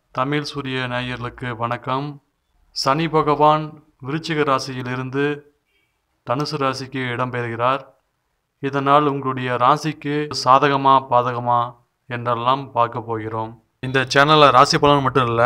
தமிழ் சூரிய நேயர்களுக்கு வணக்கம். சனி பகவான் விருச்சிக ராசியிலிருந்து தனுசு ராசிக்கு இடம்பெறுகிறார். இதனால் உங்களுடைய ராசிக்கு சாதகமா பாதகமா என்றெல்லாம் பார்க்க போகிறோம். இந்த சேனலில் ராசி பலன் மட்டும் இல்லை,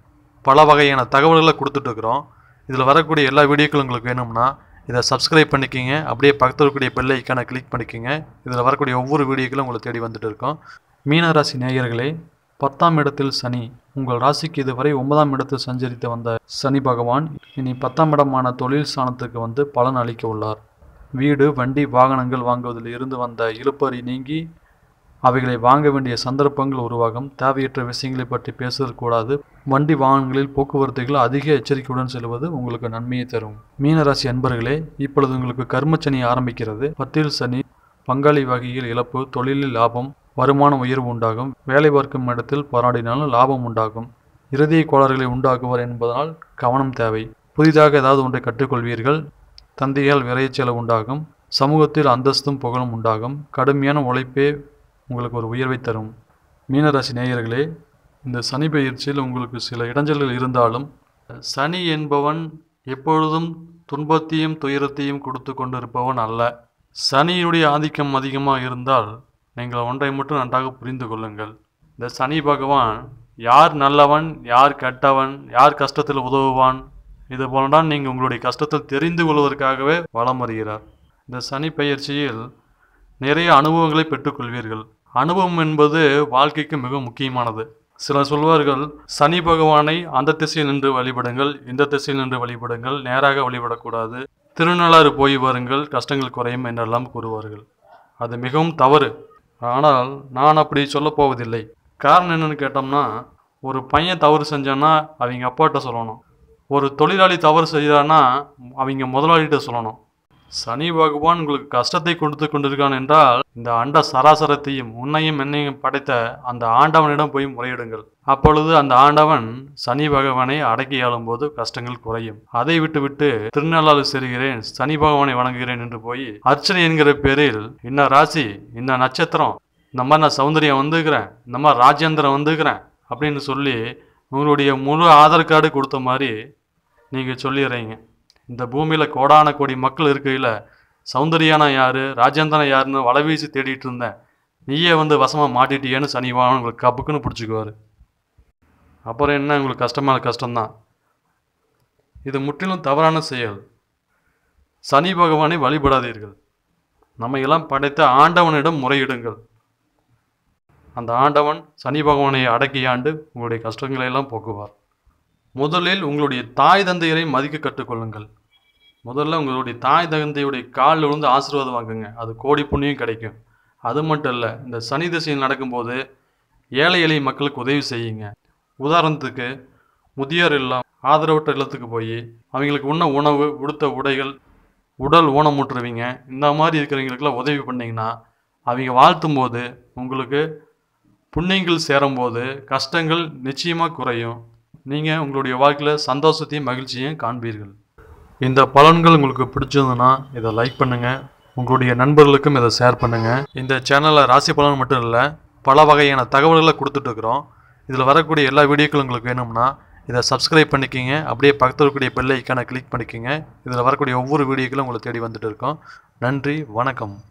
பல வகையான தகவல்களை கொடுத்துட்ருக்குறோம். இதில் வரக்கூடிய எல்லா வீடியோக்களும் உங்களுக்கு வேணும்னா இதை சப்ஸ்கிரைப் பண்ணிக்கிங்க. அப்படியே பக்கத்தில் இருக்கக்கூடிய பெல் ஐக்கானை கிளிக் பண்ணிக்கிங்க. இதில் வரக்கூடிய ஒவ்வொரு வீடியோக்களும் உங்களை தேடி வந்துட்டு இருக்கோம். மீனராசி நேயர்களே, 10ஆம் இடத்தில் சனி. உங்கள் ராசிக்கு இதுவரை 9ஆம் இடத்தில் சஞ்சரித்து வந்த சனி பகவான் இனி 10ஆம் இடமான தொழில் ஸ்தானத்துக்கு பலன் அளிக்க உள்ளார். வீடு, வண்டி, வாகனங்கள் வாங்குவதில் இருந்து வந்த இழுபறி நீங்கி அவைகளை வாங்க வேண்டிய சந்தர்ப்பங்கள் உருவாகும். தேவையற்ற விஷயங்களை பற்றி பேசக்கூடாது. வண்டி வாகனங்களில் போக்குவரத்துகள் அதிக எச்சரிக்கையுடன் செல்வது உங்களுக்கு நன்மையை தரும். மீனராசி அன்பர்களே, இப்பொழுது உங்களுக்கு கர்மச்சனி ஆரம்பிக்கிறது. 10இல் சனி பங்காளி வகையில் இழப்பு, தொழிலில் லாபம், வருமான உயர்வு உண்டாகும். வேலை பார்க்கும் இடத்தில் போராடினாலும் லாபம் உண்டாகும். இறுதிய கோளாறுகளை உண்டாக்குவார் என்பதனால் கவனம் தேவை. புதிதாக ஏதாவது ஒன்றை கற்றுக்கொள்வீர்கள். தந்தையால் விரைச்செலவு உண்டாகும். சமூகத்தில் அந்தஸ்தும் புகழும் உண்டாகும். கடுமையான உழைப்பே உங்களுக்கு ஒரு உயர்வை தரும். மீனராசி நேயர்களே, இந்த சனி பயிற்சியில் உங்களுக்கு சில இடைஞ்சல்கள் இருந்தாலும் சனி என்பவன் எப்பொழுதும் துன்பத்தையும் துயரத்தையும் கொடுத்து கொண்டிருப்பவன் அல்ல. சனியினுடைய ஆதிக்கம் அதிகமாக இருந்தால் நீங்கள் ஒன்றை மட்டும் நன்றாக புரிந்து கொள்ளுங்கள். இந்த சனி பகவான் யார் நல்லவன், யார் கெட்டவன், யார் கஷ்டத்தில் உதவுவான், இது போலதான் நீங்கள் உங்களுடைய கஷ்டத்தில் தெரிந்து கொள்வதற்காகவே வலம் வருகிறார். இந்த சனி பயிற்சியில் நிறைய அனுபவங்களை பெற்றுக்கொள்வீர்கள். அனுபவம் என்பது வாழ்க்கைக்கு மிக முக்கியமானது. சிலர் சொல்வார்கள், சனி பகவானை அந்த திசையில் நின்று வழிபடுங்கள், இந்த திசையில் நின்று வழிபடுங்கள், நேராக வழிபடக்கூடாது, திருநள்ளாறு போய் வருங்கள், கஷ்டங்கள் குறையும் என்றெல்லாம் கூறுவார்கள். அது மிகவும் தவறு. ஆனால் நான் அப்படி சொல்ல போவதில்லை. காரணம் என்னன்னு கேட்டோம்னா, ஒரு பையன் தவறு செஞ்சான்னா அவங்க அப்பாட்ட சொல்லணும். ஒரு தொழிலாளி தவறு செய்கிறான்னா அவங்க முதலாளிகிட்ட சொல்லணும். சனி பகவான் உங்களுக்கு கஷ்டத்தை கொடுத்து கொண்டிருக்கான் என்றால் இந்த அண்ட சராசரத்தையும் உன்னையும் என்னையும் படைத்த அந்த ஆண்டவனிடம் போய் முறையிடுங்கள். அப்பொழுது அந்த ஆண்டவன் சனி பகவானை அடக்கி ஆளும் போது கஷ்டங்கள் குறையும். அதை விட்டு திருநள்ளாறு செல்கிறேன், சனி பகவானை வணங்குகிறேன் என்று போய் அர்ச்சனை என்கிற பேரில் இன்ன ராசி, இன்ன நட்சத்திரம், இந்த மாதிரி நான் சௌந்தரியம் வந்துக்கிறேன், இந்த மாதிரி ராஜேந்திரம் வந்துக்கிறேன் அப்படின்னு சொல்லி உங்களுடைய முழு ஆதார் கார்டு கொடுத்த மாதிரி நீங்கள் சொல்லிடுறீங்க. இந்த பூமியில் கோடான கோடி மக்கள் இருக்கையில் சௌந்தர்யானா யாரு, ராஜேந்திரனா யாருன்னு வலைவீசி தேடிட்டு இருந்தேன், நீயே வசமாக மாட்டிட்டியேன்னு சனிவான் உங்களுக்கு கப்புக்குன்னு பிடிச்சிக்குவார். அப்புறம் என்ன, உங்களுக்கு கஷ்டமான கஷ்டம்தான். இது முற்றிலும் தவறான செயல். சனி பகவானை வழிபடாதீர்கள். நம்ம எல்லாம் படைத்த ஆண்டவனிடம் முறையிடுங்கள். அந்த ஆண்டவன் சனி பகவானை அடக்கியாண்டு உங்களுடைய கஷ்டங்களை எல்லாம் போக்குவார். முதலில் உங்களுடைய தாய் தந்தையரை மதிக்க கற்றுக்கொள்ளுங்கள். முதல்ல உங்களுடைய தாய் தந்தையுடைய காலில் விழுந்து ஆசீர்வாதம் வாங்குங்க. அது கோடி புண்ணியம் கிடைக்கும். அது மட்டும் இல்லை, இந்த சனி திசையில் நடக்கும்போது ஏழை எளிய மக்களுக்கு உதவி செய்யுங்க. உதாரணத்துக்கு முதியோர் இல்லம், ஆதரவற்ற இல்லத்துக்கு போய் அவங்களுக்கு உண்ண உணவு, உடுத்த உடைகள், உடல் ஊனமுற்றுவீங்க. இந்த மாதிரி இருக்கிறவங்களுக்கெல்லாம் உதவி பண்ணிங்கன்னா அவங்க வாழ்த்தும் போது உங்களுக்கு புண்ணியங்கள் சேரும்போது கஷ்டங்கள் நிச்சயமாக குறையும். நீங்கள் உங்களுடைய வாழ்க்கையில் சந்தோஷத்தையும் மகிழ்ச்சியையும் காண்பீர்கள். இந்த பலன்கள் உங்களுக்கு பிடிச்சதுன்னா இதை லைக் பண்ணுங்கள். உங்களுடைய நண்பர்களுக்கும் இதை ஷேர் பண்ணுங்கள். இந்த சேனலில் ராசி பலன் மட்டும் இல்லை, பல வகையான தகவல்களை கொடுத்துட்ருக்குறோம். இதில் வரக்கூடிய எல்லா வீடியோக்களும் உங்களுக்கு வேணும்னா இதை சப்ஸ்கிரைப் பண்ணிக்கிங்க. அப்படியே பக்கத்தில் இருக்கக்கூடிய பெல் ஐக்கானை கிளிக் பண்ணிக்கிங்க. இதில் வரக்கூடிய ஒவ்வொரு வீடியோக்களும் உங்களை தேடி வந்துட்டு இருக்கோம். நன்றி, வணக்கம்.